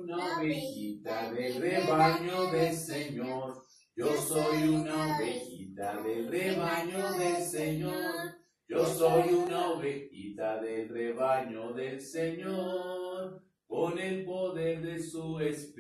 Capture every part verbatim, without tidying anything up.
una ovejita del rebaño del Señor. Yo soy una ovejita del rebaño del Señor. Yo soy una ovejita del rebaño del Señor, con el poder de su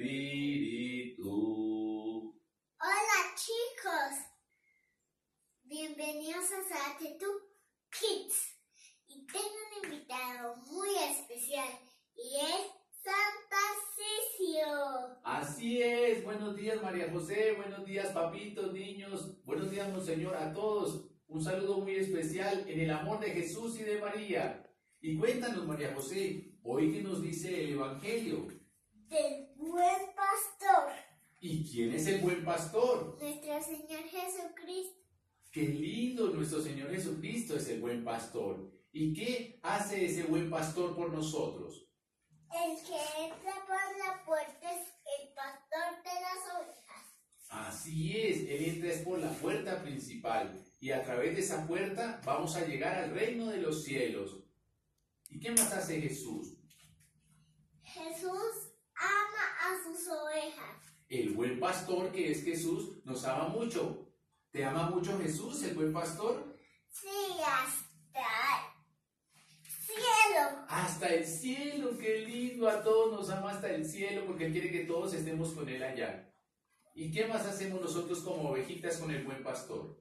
espíritu. Hola chicos, bienvenidos a Satetu Kids. Y tengo un invitado muy especial y es San Tarcisio. Así es, buenos días María José, buenos días papitos, niños, buenos días Monseñor, a todos. Un saludo muy especial en el amor de Jesús y de María. Y cuéntanos, María José, hoy qué nos dice el Evangelio. Del buen pastor. ¿Y quién es el buen pastor? Nuestro Señor Jesucristo. ¡Qué lindo! Nuestro Señor Jesucristo es el buen pastor. ¿Y qué hace ese buen pastor por nosotros? El que entra por la puerta es el pastor de las ovejas. Así es, Él entra es por la puerta principal. Y a través de esa puerta vamos a llegar al reino de los cielos. ¿Y qué más hace Jesús? Jesús ama a sus ovejas. El buen pastor, que es Jesús, nos ama mucho. ¿Te ama mucho Jesús, el buen pastor? Sí, hasta el cielo. Hasta el cielo, qué lindo. A todos nos ama hasta el cielo porque Él quiere que todos estemos con Él allá. ¿Y qué más hacemos nosotros como ovejitas con el buen pastor?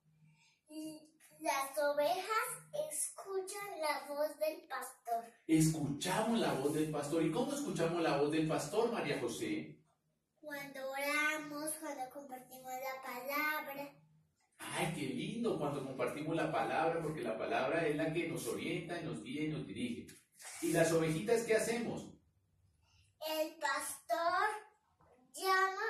Las ovejas escuchan la voz del pastor. Escuchamos la voz del pastor. ¿Y cómo escuchamos la voz del pastor, María José? Cuando oramos, cuando compartimos la palabra. ¡Ay, qué lindo! Cuando compartimos la palabra, porque la palabra es la que nos orienta, nos guía y nos dirige. ¿Y las ovejitas qué hacemos? El pastor llama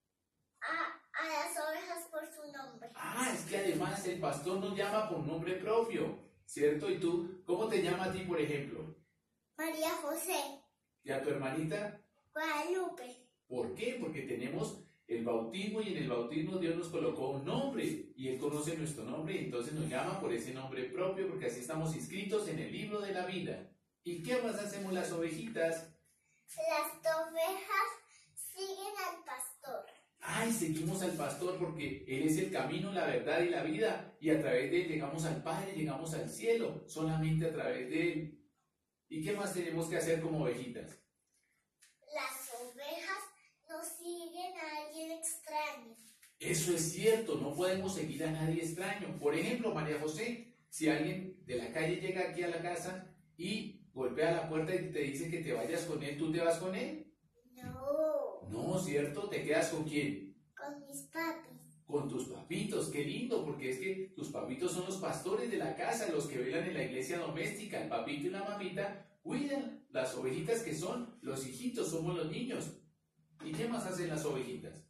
a, a las ovejas por su nombre. Ah, es que además el pastor nos llama por nombre propio, ¿cierto? ¿Y tú, cómo te llama a ti, por ejemplo? María José. ¿Y a tu hermanita? Guadalupe. ¿Por qué? Porque tenemos el bautismo y en el bautismo Dios nos colocó un nombre y Él conoce nuestro nombre y entonces nos llama por ese nombre propio porque así estamos inscritos en el libro de la vida. ¿Y qué más hacemos las ovejitas? Las ovejas siguen al pastor. Ay, seguimos al pastor porque Él es el camino, la verdad y la vida y a través de Él llegamos al Padre, llegamos al cielo, solamente a través de Él. ¿Y qué más tenemos que hacer como ovejitas? Las ovejas no siguen a alguien extraño. Eso es cierto, no podemos seguir a nadie extraño. Por ejemplo, María José, si alguien de la calle llega aquí a la casa y golpea la puerta y te dice que te vayas con él, ¿tú te vas con él? No. No, ¿cierto? ¿Te quedas con quién? Con mis papis. Con tus papitos, qué lindo, porque es que tus papitos son los pastores de la casa, los que velan en la iglesia doméstica. El papito y la mamita cuidan las ovejitas que son los hijitos, somos los niños. ¿Y qué más hacen las ovejitas?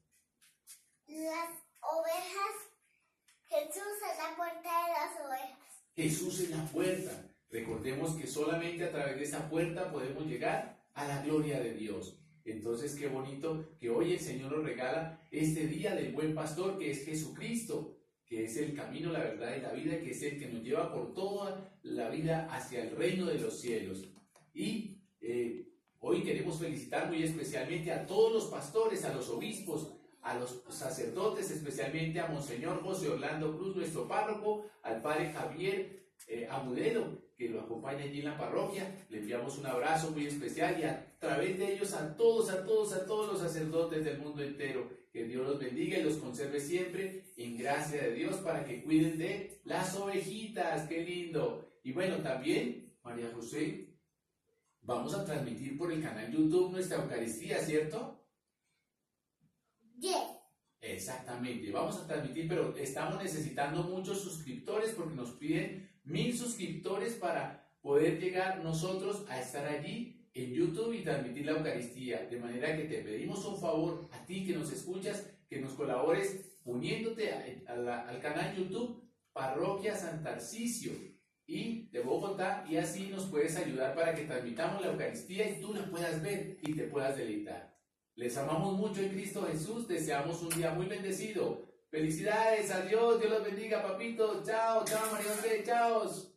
Las ovejas, Jesús es la puerta de las ovejas. Jesús es la puerta. Recordemos que solamente a través de esa puerta podemos llegar a la gloria de Dios. Entonces, qué bonito que hoy el Señor nos regala este día del buen pastor, que es Jesucristo, que es el camino, la verdad y la vida, que es el que nos lleva por toda la vida hacia el reino de los cielos. Y eh, hoy queremos felicitar muy especialmente a todos los pastores, a los obispos, a los sacerdotes, especialmente a Monseñor José Orlando Cruz, nuestro párroco, al padre Javier eh, Agudelo, que lo acompaña allí en la parroquia. Le enviamos un abrazo muy especial y a través de ellos a todos, a todos, a todos los sacerdotes del mundo entero. Que Dios los bendiga y los conserve siempre en gracia de Dios para que cuiden de las ovejitas. ¡Qué lindo! Y bueno, también, María José, vamos a transmitir por el canal YouTube nuestra Eucaristía, ¿cierto? Yes. Exactamente, vamos a transmitir, pero estamos necesitando muchos suscriptores porque nos piden mil suscriptores para poder llegar nosotros a estar allí en YouTube y transmitir la Eucaristía. De manera que te pedimos un favor a ti que nos escuchas, que nos colabores uniéndote a, a la, al canal YouTube Parroquia San Tarcisio y de Bogotá, y así nos puedes ayudar para que transmitamos la Eucaristía y tú la puedas ver y te puedas deleitar. Les amamos mucho en Cristo Jesús, deseamos un día muy bendecido. Felicidades, adiós, Dios los bendiga, papito. Chao, chao, María José, chao.